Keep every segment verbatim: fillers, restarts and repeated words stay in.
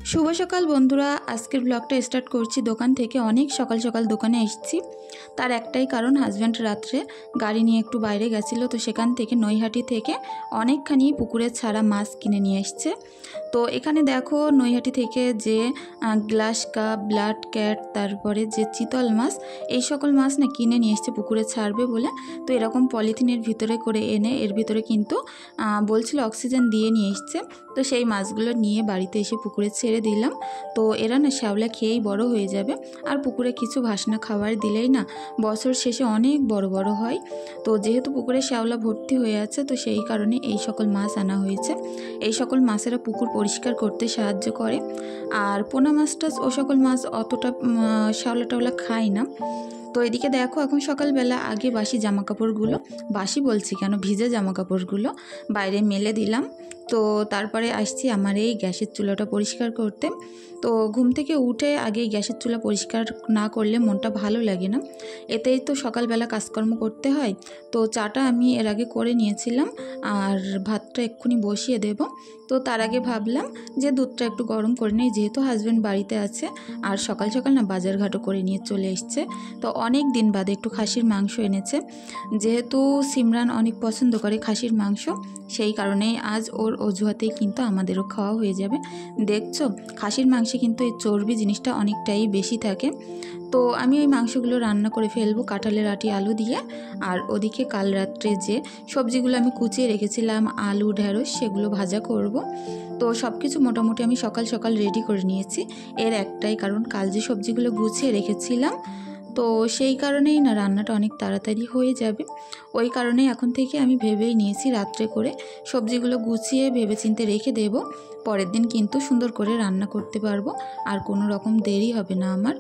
শুভ সকাল বন্ধুরা, আজকের ব্লগটা স্টার্ট করছি দোকান থেকে। অনেক সকাল সকাল দোকানে এসেছি, তার একটাই কারণ, হাজব্যান্ড রাত্রে গাড়ি নিয়ে একটু বাইরে গেছিলো, তো সেখান থেকে নৈহাটি থেকে অনেকখানি পুকুরের ছাড়া মাছ কিনে নিয়ে এসছে। তো এখানে দেখো নৈহাটি থেকে যে গ্লাস কাপ, ব্লাড ক্যাট, তারপরে যে চিতল মাছ, এই সকল মাছ না কিনে নিয়ে এসছে পুকুরে ছাড়বে বলে। তো এরকম পলিথিনের ভিতরে করে এনে এর ভিতরে কিন্তু বলছিল অক্সিজেন দিয়ে নিয়ে এসছে। তো সেই মাছগুলো নিয়ে বাড়িতে এসে পুকুরে ছেড়ে দিলাম। তো এরা না শ্যাওলা খেয়েই বড় হয়ে যাবে, আর পুকুরে কিছু ভাসনা খাবার দিলেই না বছর শেষে অনেক বড় বড় হয়। তো যেহেতু পুকুরে শ্যাওলা ভর্তি হয়ে আছে, তো সেই কারণে এই সকল মাছ আনা হয়েছে। এই সকল মাছেরা পুকুর পরিষ্কার করতে সাহায্য করে। আর পোনা মাছ টাছ ও সকল মাছ অতটা শ্যাওলা টাওলা খায় না। তো এদিকে দেখো এখন সকালবেলা আগে বাসি জামা কাপড়গুলো, বাসি বলছি কেন, ভিজে জামা কাপড়গুলো বাইরে মেলে দিলাম। তো তারপরে আসছি আমার এই গ্যাসের চুলাটা পরিষ্কার করতে। তো ঘুম থেকে উঠে আগে গ্যাসের চুলা পরিষ্কার না করলে মনটা ভালো লাগে না, এতেই তো সকালবেলা কাজকর্ম করতে হয়। তো চাটা আমি এর আগে করে নিয়েছিলাম, আর ভাতটা এক্ষুনি বসিয়ে দেব। তো তার আগে ভাবলাম যে দুধটা একটু গরম করে নিই, যেহেতু হাজব্যান্ড বাড়িতে আছে আর সকাল সকাল না বাজার ঘাটও করে নিয়ে চলে এসছে। তো অনেক দিন বাদে একটু খাসির মাংস এনেছে, যেহেতু সিমরান অনেক পছন্দ করে খাসির মাংস, সেই কারণেই আজ ওর অজুহাতেই কিন্তু আমাদেরও খাওয়া হয়ে যাবে। দেখছো খাসির মাংসে কিন্তু এই চর্বি জিনিসটা অনেকটাই বেশি থাকে। তো আমি ওই মাংসগুলো রান্না করে ফেলবো কাঁঠালের আটি আলু দিয়ে। আর ওদিকে কাল রাত্রে যে সবজিগুলো আমি কুচিয়ে রেখেছিলাম, আলু ঢেঁড়স, সেগুলো ভাজা করব। তো সব কিছু মোটামুটি আমি সকাল সকাল রেডি করে নিয়েছি। এর একটাই কারণ, কাল যে সবজিগুলো গুছিয়ে রেখেছিলাম, তো সেই কারণেই না রান্নাটা অনেক তাড়াতাড়ি হয়ে যাবে। ওই কারণেই এখন থেকে আমি ভেবেই নিয়েছি রাত্রে করে সবজিগুলো গুছিয়ে ভেবেচিন্তে রেখে দেব, পরের দিন কিন্তু সুন্দর করে রান্না করতে পারবো, আর কোনো রকম দেরি হবে না আমার।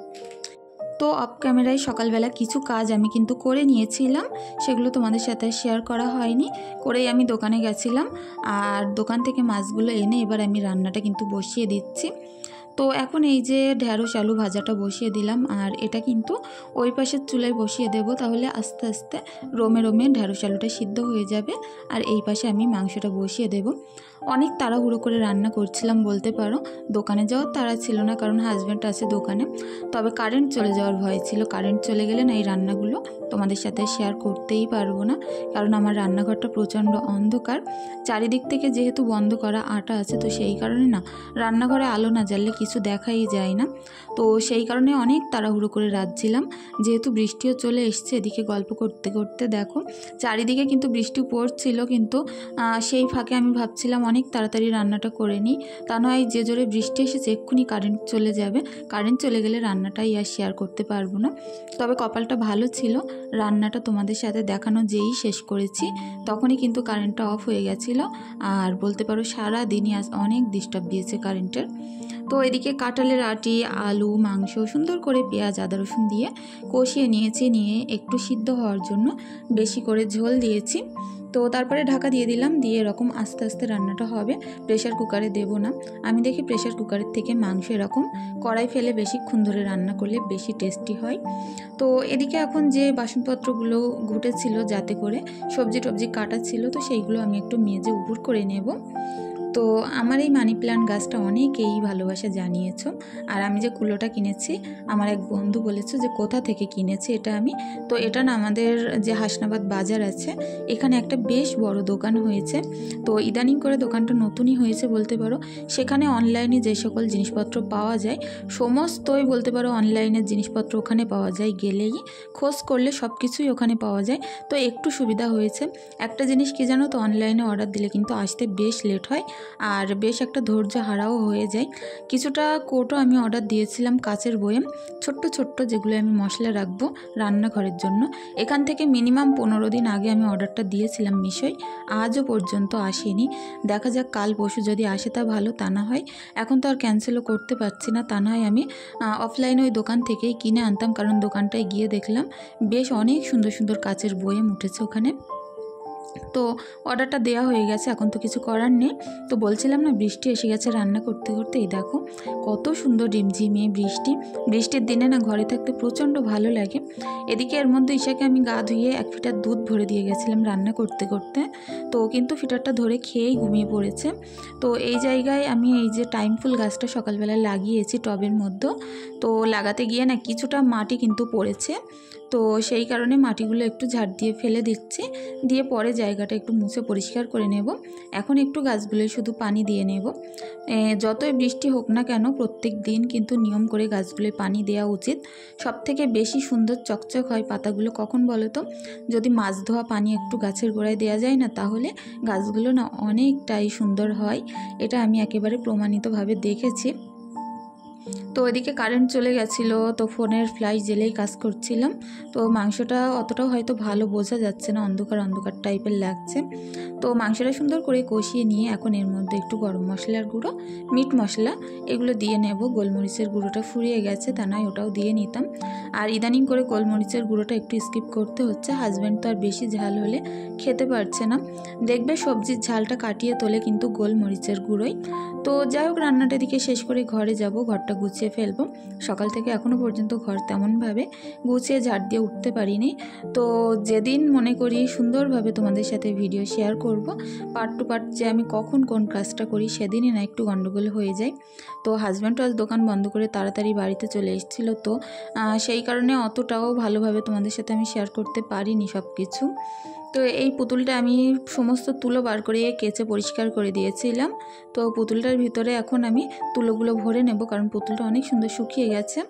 তো অফ ক্যামেরায় সকালবেলা কিছু কাজ আমি কিন্তু করে নিয়েছিলাম, সেগুলো তোমাদের সাথে শেয়ার করা হয়নি। করেই আমি দোকানে গেছিলাম, আর দোকান থেকে মাছগুলো এনে এবার আমি রান্নাটা কিন্তু বসিয়ে দিচ্ছি। তো এখন এই যে ঢেঁড়স আলু ভাজাটা বসিয়ে দিলাম, আর এটা কিন্তু ওই পাশের চুলায় বসিয়ে দেব, তাহলে আস্তে আস্তে রোমে রোমে ঢেঁড়স আলুটা সিদ্ধ হয়ে যাবে। আর এই পাশে আমি মাংসটা বসিয়ে দেব। অনেক তাড়াহুড়ো করে রান্না করছিলাম বলতে পারো, দোকানে যাওয়ার তাড়া ছিল না, কারণ হাজব্যান্ড আছে দোকানে। তবে কারেন্ট চলে যাওয়ার ভয় ছিল, কারেন্ট চলে গেলে না এই রান্নাগুলো তোমাদের সাথে শেয়ার করতেই পারবো না, কারণ আমার রান্নাঘরটা প্রচণ্ড অন্ধকার। চারিদিক থেকে যেহেতু বন্ধ করা আটা আছে, তো সেই কারণে না রান্নাঘরে আলো না জ্বাললে কিছু দেখাই যায় না। তো সেই কারণে অনেক তাড়াহুড়ো করে রাঁধছিলাম, যেহেতু বৃষ্টিও চলে এসছে। এদিকে গল্প করতে করতে দেখো চারিদিকে কিন্তু বৃষ্টি পড়ছিল, কিন্তু সেই ফাঁকে আমি ভাবছিলাম অনেক তাড়াতাড়ি রান্নাটা করে নিই, তা নয় যে জোরে বৃষ্টি এসেছে এক্ষুনি কারেন্ট চলে যাবে, কারেন্ট চলে গেলে রান্নাটাই আর শেয়ার করতে পারবো না। তবে কপালটা ভালো ছিল, রান্নাটা তোমাদের সাথে দেখানো যেই শেষ করেছি তখনই কিন্তু কারেন্টটা অফ হয়ে গেছিলো, আর বলতে পারো সারা দিনই আজ অনেক ডিস্টার্ব দিয়েছে কারেন্টের। তো এদিকে কাঁঠালের আটি, আলু, মাংস সুন্দর করে পেঁয়াজ আদা রসুন দিয়ে কষিয়ে নিয়েছি, নিয়ে একটু সিদ্ধ হওয়ার জন্য বেশি করে ঝোল দিয়েছি। তো তারপরে ঢাকা দিয়ে দিলাম, দিয়ে এরকম আস্তে আস্তে রান্নাটা হবে, প্রেশার কুকারে দেব না। আমি দেখি প্রেশার কুকারের থেকে মাংস এরকম কড়াই ফেলে বেশিক্ষণ ধরে রান্না করলে বেশি টেস্টি হয়। তো এদিকে এখন যে বাসনপত্রগুলো ঘুটেছিল যাতে করে সবজি টবজি কাটা ছিল, তো সেইগুলো আমি একটু মেজে উপর করে নেব। তো আমার এই মানি প্ল্যান্ট গাছটা অনেকেই ভালোবাসা জানিয়েছ, আর আমি যে কুলোটা কিনেছি আমার এক বন্ধু বলেছে যে কোথা থেকে কিনেছি এটা আমি। তো এটা না আমাদের যে হাসনাবাদ বাজার আছে, এখানে একটা বেশ বড় দোকান হয়েছে। তো ইদানিং করে দোকানটা নতুনই হয়েছে বলতে পারো। সেখানে অনলাইনে যে সকল জিনিসপত্র পাওয়া যায় সমস্তই বলতে পারো অনলাইনের জিনিসপত্র ওখানে পাওয়া যায়, গেলেই খোঁজ করলে সব কিছুই ওখানে পাওয়া যায়। তো একটু সুবিধা হয়েছে। একটা জিনিস কি জানো তো, অনলাইনে অর্ডার দিলে কিন্তু আসতে বেশ লেট হয়, আর বেশ একটা ধৈর্য হারাও হয়ে যায়। কিছুটা কোটো আমি অর্ডার দিয়েছিলাম কাচের বয়াম, ছোট্ট ছোট্ট, যেগুলো আমি মশলা রাখবো রান্নাঘরের জন্য। এখান থেকে মিনিমাম পনেরো দিন আগে আমি অর্ডারটা দিয়েছিলাম মিশোয়, আজও পর্যন্ত আসেনি। দেখা যাক কাল পরশু যদি আসে তা ভালো, তা না হয় এখন তো আর ক্যান্সেলও করতে পারছি না, তা না হয় আমি অফলাইনে ওই দোকান থেকেই কিনে আনতাম, কারণ দোকানটায় গিয়ে দেখলাম বেশ অনেক সুন্দর সুন্দর কাচের বয়াম উঠেছে ওখানে। তো অর্ডারটা দেওয়া হয়ে গেছে, এখন তো কিছু করার নেই। তো বলছিলাম না বৃষ্টি এসে গেছে রান্না করতে করতে। এই দেখো কত সুন্দর রিমঝিমিয়ে বৃষ্টি। বৃষ্টির দিনে না ঘরে থাকতে প্রচণ্ড ভালো লাগে। এদিকে এর মধ্যে ঈশাকে আমি গা ধুয়ে এক ফিটার দুধ ভরে দিয়ে গেছিলাম রান্না করতে করতে। তো কিন্তু ফিটারটা ধরে খেয়েই ঘুমিয়ে পড়েছে। তো এই জায়গায় আমি এই যে টাইম ফুল গাছটা সকালবেলায় লাগিয়েছি টবের মধ্যে। তো লাগাতে গিয়ে না কিছুটা মাটি কিন্তু পড়েছে, তো সেই কারণে মাটিগুলো একটু ঝাড় দিয়ে ফেলে দিচ্ছি, দিয়ে পরে জায়গাটা একটু মুছে পরিষ্কার করে নেব। এখন একটু গাছগুলোয় শুধু পানি দিয়ে নেব। যতই বৃষ্টি হোক না কেন প্রত্যেক দিন কিন্তু নিয়ম করে গাছগুলোয় পানি দেওয়া উচিত। সবথেকে বেশি সুন্দর চকচক হয় পাতাগুলো কখন বলো তো, যদি মাছ ধোয়া পানি একটু গাছের গোড়ায় দেওয়া যায় না, তাহলে গাছগুলো না অনেকটাই সুন্দর হয়। এটা আমি একেবারে প্রমাণিতভাবে দেখেছি। তো এদিকে কারেন্ট চলে গেছিলো, তো ফোনের ফ্ল্যাশ জেলেই কাজ করছিলাম। তো মাংসটা অতটাও হয়তো ভালো বোঝা যাচ্ছে না, অন্ধকার অন্ধকার টাইপের লাগছে। তো মাংসটা সুন্দর করে কষিয়ে নিয়ে এখন এর মধ্যে একটু গরম মশলার গুঁড়ো, মিট মশলা এগুলো দিয়ে নেব। গোলমরিচের গুঁড়োটা ফুরিয়ে গেছে, তা নয় ওটাও দিয়ে নিতাম। আর ইদানিং করে গোলমরিচের গুঁড়োটা একটু স্কিপ করতে হচ্ছে, হাজব্যান্ড তো আর বেশি ঝাল হলে খেতে পারছে না। দেখবে সবজির ঝালটা কাটিয়ে তোলে কিন্তু গোলমরিচের গুঁড়োই। তো যাই হোক রান্নাটা দিকে শেষ করে ঘরে যাব, ঘরটা গুছিয়ে ফেলবো। সকাল থেকে এখনও পর্যন্ত ঘর তেমনভাবে গুছিয়ে ঝাড় দিয়ে উঠতে পারিনি। তো যেদিন মনে করি সুন্দরভাবে তোমাদের সাথে ভিডিও শেয়ার করব, পার্ট টু পার্ট যে আমি কখন কোন কাজটা করি সেদিনই না একটু গন্ডগোল হয়ে যায়। তো হাজব্যান্ডও আজ দোকান বন্ধ করে তাড়াতাড়ি বাড়িতে চলে এসেছিলো, তো সেই কারণে অতটাও ভালোভাবে তোমাদের সাথে আমি শেয়ার করতে পারিনি সব কিছু। তো এই পুতুলটা আমি সমস্ত তুলো বার করে কেচে পরিষ্কার করে দিয়েছিলাম। তো পুতুলটার ভিতরে এখন আমি তুলোগুলো ভরে নেব, কারণ পুতুলটা অনেক সুন্দর শুকিয়ে গেছে।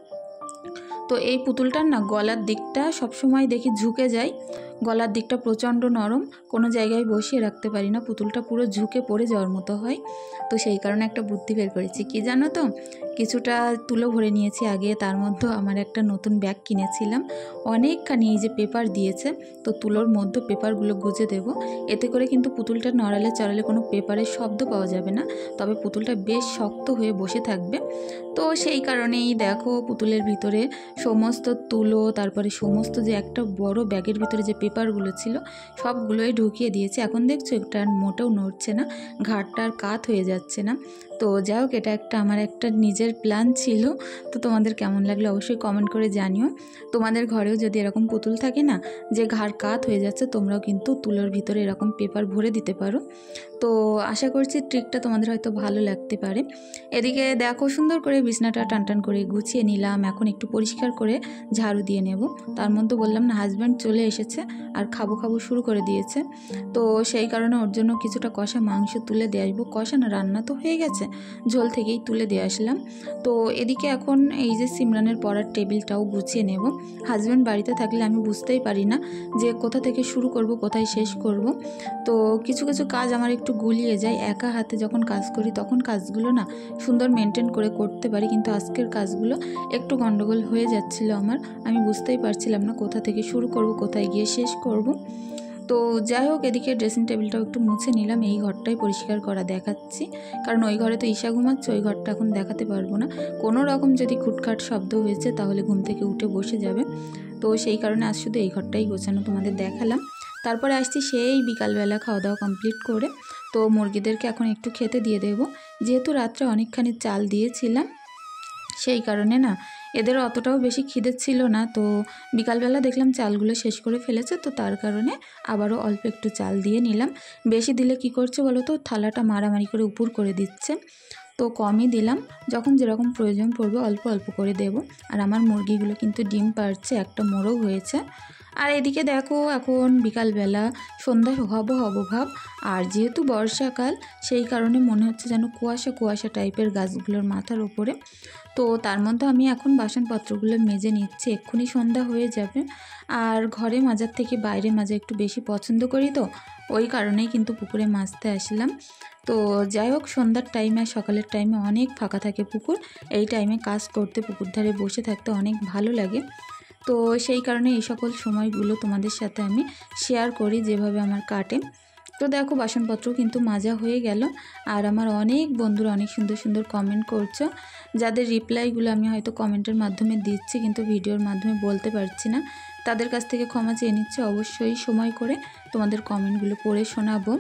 তো এই পুতুলটার না গলার দিকটা সবসময় দেখি ঝুঁকে যায়, গলার দিকটা প্রচণ্ড নরম, কোনো জায়গায় বসিয়ে রাখতে পারি না, পুতুলটা পুরো ঝুঁকে পড়ে যাওয়ার মতো হয়। তো সেই কারণে একটা বুদ্ধি বের করেছি, কি জানো তো, কিছুটা তুলো ভরে নিয়েছি আগে, তার মধ্যে আমার একটা নতুন ব্যাগ কিনেছিলাম, অনেকখানি এই যে পেপার দিয়েছে, তো তুলোর মধ্যে পেপারগুলো গুজে দেব। এতে করে কিন্তু পুতুলটা নড়ালে চড়ালে কোনো পেপারের শব্দ পাওয়া যাবে না, তবে পুতুলটা বেশ শক্ত হয়ে বসে থাকবে। তো সেই কারণেই দেখো পুতুলের ভিতরে সমস্ত তুলো, তারপরে সমস্ত যে একটা বড় ব্যাগের ভিতরে যে পেপারগুলো ছিল সবগুলোই ঢুকিয়ে দিয়েছি। এখন দেখছো একটা আর মোটেও নড়ছে না, ঘাড়টা আর কাত হয়ে যাচ্ছে না। তো যাই হোক এটা একটা আমার একটা নিজের প্ল্যান ছিল। তো তোমাদের কেমন লাগলো অবশ্যই কমেন্ট করে জানিও। তোমাদের ঘরেও যদি এরকম পুতুল থাকে না যে ঘাড় কাত হয়ে যাচ্ছে, তোমরাও কিন্তু তুলোর ভিতরে এরকম পেপার ভরে দিতে পারো। তো আশা করছি ট্রিকটা তোমাদের হয়তো ভালো লাগতে পারে। এদিকে দেখো সুন্দর করে বিছনাটা টান টান করে গুছিয়ে নিলাম, এখন একটু পরিষ্কার করে ঝাড়ু দিয়ে নেব। তার মধ্যে বললাম না হাজব্যান্ড চলে এসেছে আর খাবো খাবো শুরু করে দিয়েছে। তো সেই কারণে ওর জন্য কিছুটা কষা মাংস তুলে দিয়ে আসবো, কষা না রান্না তো হয়ে গেছে, ঝোল থেকেই তুলে দিয়ে আসলাম। তো এদিকে এখন এই যে সিমরানের পড়ার টেবিলটাও গুছিয়ে নেব। হাজব্যান্ড বাড়িতে থাকলে আমি বুঝতেই পারি না যে কোথা থেকে শুরু করব কোথায় শেষ করব। তো কিছু কিছু কাজ আমার একটু গুলিয়ে যায়, একা হাতে যখন কাজ করি তখন কাজগুলো না সুন্দর মেনটেন করে করতে পারি, কিন্তু আজকের কাজগুলো একটু গন্ডগোল হয়ে যাচ্ছিল আমার, আমি বুঝতেই পারছিলাম না কোথা থেকে শুরু করব কোথায় গিয়ে শেষ করব। তো যাই হোক এদিকে ড্রেসিং টেবিলটাও একটু মুছে নিলাম, এই ঘরটাই পরিষ্কার করা দেখাচ্ছি, কারণ ওই ঘরে তো ঈশা ঘুমাচ্ছে, ওই ঘরটা এখন দেখাতে পারবো না। কোনো রকম যদি খুটখাট শব্দ হয়েছে তাহলে ঘুম থেকে উঠে বসে যাবে, তো সেই কারণে আজ শুধু এই ঘরটাই গোছানো তোমাদের দেখালাম। তারপরে আসছি সেই বিকালবেলা খাওয়া দাওয়া কমপ্লিট করে, তো মুরগিদেরকে এখন একটু খেতে দিয়ে দেবো, যেহেতু রাত্রে অনেকখানি চাল দিয়েছিলাম সেই কারণে না এদের অতটাও বেশি খিদে ছিল না। তো বিকালবেলা দেখলাম চালগুলো শেষ করে ফেলেছে, তো তার কারণে আবারও অল্প একটু চাল দিয়ে নিলাম। বেশি দিলে কি করছে বলো তো, থালাটা মারামারি করে উপর করে দিচ্ছে, তো কমই দিলাম, যখন যেরকম প্রয়োজন পড়বে অল্প অল্প করে দেব। আর আমার মুরগিগুলো কিন্তু ডিম পাড়ছে, একটা মোরগ হয়েছে। আর এদিকে দেখো এখন বিকালবেলা সন্ধ্যা হব হব ভাব, আর যেহেতু বর্ষাকাল সেই কারণে মনে হচ্ছে যেন কুয়াশা কুয়াশা টাইপের গাছগুলোর মাথার উপরে। তো তার মধ্যে আমি এখন বাসনপত্রগুলো মেজে নিচ্ছি, এক্ষুনি সন্ধ্যা হয়ে যাবে। আর ঘরে মাজার থেকে বাইরে মাজা একটু বেশি পছন্দ করি, তো ওই কারণেই কিন্তু পুকুরে মাজতে আসলাম। তো যাই হোক সন্ধ্যার টাইমে আর সকালের টাইমে অনেক ফাঁকা থাকে পুকুর, এই টাইমে কাজ করতে পুকুর ধারে বসে থাকতে অনেক ভালো লাগে। তো সেই কারণে এই সকল সময়গুলো তোমাদের সাথে আমি শেয়ার করি যেভাবে আমার কাটে। তো দেখো বাসনপত্র কিন্তু মাজা হয়ে গেল, আর আমার অনেক বন্ধুরা অনেক সুন্দর সুন্দর কমেন্ট করছো, যাদের রিপ্লাইগুলো আমি হয়তো কমেন্টের মাধ্যমে দিচ্ছি কিন্তু ভিডিওর মাধ্যমে বলতে পারছি না। তাদের কাছ থেকে ক্ষমা চেয়ে নিচ্ছি। অবশ্যই সময় করে তোমাদের কমেন্টগুলো পড়ে শোনাবো।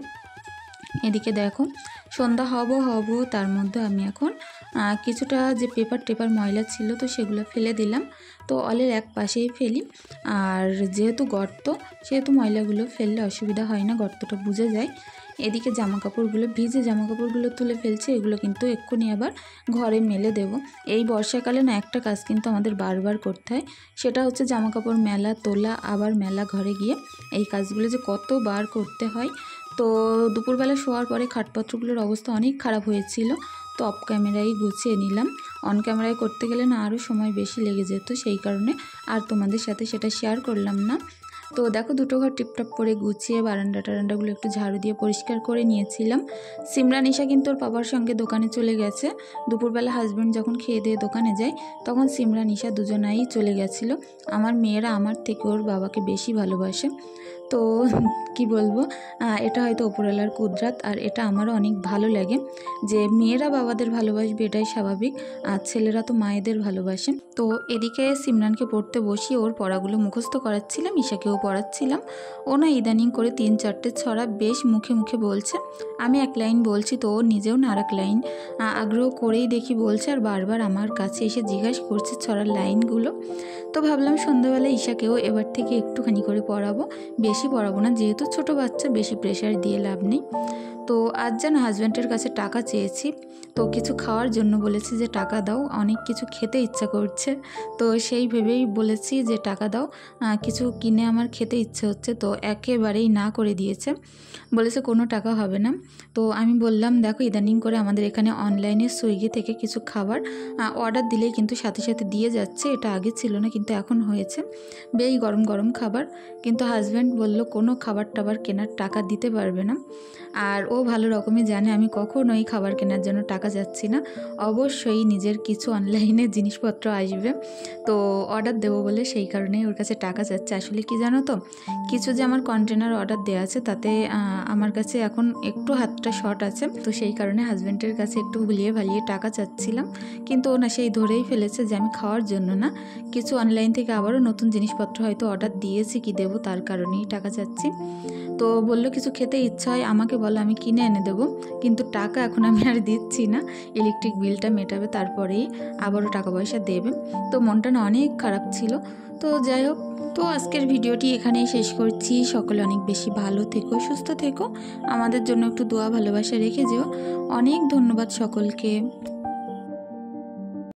এদিকে দেখো সন্ধ্যা হব হব তার মধ্যে আমি এখন কিছুটা যে পেপার টেপার ময়লা ছিল তো সেগুলো ফেলে দিলাম। তো অলের এক পাশেই ফেলি, আর যেহেতু গর্ত সেহেতু ময়লাগুলো ফেললে অসুবিধা হয় না, গর্তটা বুঝে যায়। এদিকে জামা কাপড়গুলো ভিজে জামা কাপড়গুলো তুলে ফেলছে, এগুলো কিন্তু এক্ষুনি আবার ঘরে মেলে দেব। এই বর্ষাকালে না একটা কাজ কিন্তু আমাদের বারবার করতে হয়, সেটা হচ্ছে জামা কাপড় মেলা, তোলা, আবার মেলা, ঘরে গিয়ে এই কাজগুলো যে কতবার করতে হয়। তো দুপুরবেলা শোয়ার পরে খাটপত্রগুলোর অবস্থা অনেক খারাপ হয়েছিল, তো অফ ক্যামেরায় গুছিয়ে নিলাম। অন ক্যামেরায় করতে গেলে না আরও সময় বেশি লেগে যেত, সেই কারণে আর তোমাদের সাথে সেটা শেয়ার করলাম না। তো দেখো দুটো ঘর টিপটপ করে গুছিয়ে বারান্দা টারান্দাগুলো একটু ঝাড়ু দিয়ে পরিষ্কার করে নিয়েছিলাম। সিমরান ঈশা কিন্তু ওর বাবার সঙ্গে দোকানে চলে গেছে। দুপুরবেলা হাজব্যান্ড যখন খেয়ে দিয়ে দোকানে যায় তখন সিমরান ঈশা দুজনাই চলে গেছিলো। আমার মেয়েরা আমার থেকে ওর বাবাকে বেশি ভালোবাসে। তো কি বলবো, এটা হয়তো ওপরওয়ালার কুদরাত, আর এটা আমারও অনেক ভালো লাগে যে মেয়েরা বাবাদের ভালোবাসবে, এটাই স্বাভাবিক, আর ছেলেরা তো মায়েদের ভালোবাসে। তো এদিকে সিমরানকে পড়তে বসিয়ে ওর পড়াগুলো মুখস্থ করাচ্ছিলাম, ঈশাকেও পড়াচ্ছিলাম। ও না ইদানিং করে তিন চারটে ছড়া বেশ মুখে মুখে বলছে। আমি এক লাইন বলছি তো ও নিজেও না আর এক লাইন আগ্রহ করেই দেখি বলছে, আর বারবার আমার কাছে এসে জিজ্ঞাসা করছে ছড়ার লাইনগুলো। তো ভাবলাম সন্ধ্যাবেলা ঈশাকেও এবার থেকে একটুখানি করে পড়াবো, বেশি পড়াবো না, যেহেতু ছোট বাচ্চা বেশি প্রেশার দিয়ে লাভ নেই। তো আজ যেন হাজব্যান্ডের কাছে টাকা চেয়েছি, তো কিছু খাওয়ার জন্য বলেছি যে টাকা দাও, অনেক কিছু খেতে ইচ্ছা করছে। তো সেই ভেবেই বলেছি যে টাকা দাও, কিছু কিনে আমার খেতে ইচ্ছে হচ্ছে। তো একেবারেই না করে দিয়েছে, বলেছে কোনো টাকা হবে না। তো আমি বললাম দেখো ইদানিং করে আমাদের এখানে অনলাইনে সুইগি থেকে কিছু খাবার অর্ডার দিলেই কিন্তু সাথে সাথে দিয়ে যাচ্ছে, এটা আগে ছিল না কিন্তু এখন হয়েছে, বেশ গরম গরম খাবার। কিন্তু হাজব্যান্ড বলল কোনো খাবার টাবার কেনার টাকা দিতে পারবে না, আর ও ভালো রকমই জানে আমি কখনোই খাবার কেনার জন্য টাকা যাচ্ছি না, অবশ্যই নিজের কিছু অনলাইনে জিনিসপত্র আসবে, তো অর্ডার দেবো বলে সেই কারণেই ওর কাছে টাকা যাচ্ছে। আসলে কি জানো তো, কিছু যে আমার কন্টেনার অর্ডার দেওয়া আছে তাতে আমার কাছে এখন একটু হাতটা শর্ট আছে, তো সেই কারণে হাজব্যান্ডের কাছে একটু ভুলিয়ে ভালিয়ে টাকা চাচ্ছিলাম, কিন্তু ও না সেই ধরেই ফেলেছে যে আমি খাওয়ার জন্য না, কিছু অনলাইন থেকে আবারও নতুন জিনিসপত্র হয়তো অর্ডার দিয়েছি কি দেবো তার কারণেই টাকা চাচ্ছি। তো বললো কিছু খেতে ইচ্ছা হয় আমাকে বলো আমি কিনে এনে দেবো, কিন্তু টাকা এখন আমি আর দিচ্ছি না, ইলেকট্রিক বিলটা মেটাবে তারপরেই আবারও টাকা পয়সা দেবে। তো মনটা না অনেক খারাপ ছিল। তো যাই হোক, তো আজকের ভিডিওটি এখানেই শেষ করছি। সকলে অনেক বেশি ভালো থেকো, সুস্থ থেকো, আমাদের জন্য একটু দোয়া ভালোবাসা রেখে যেও। অনেক ধন্যবাদ সকলকে।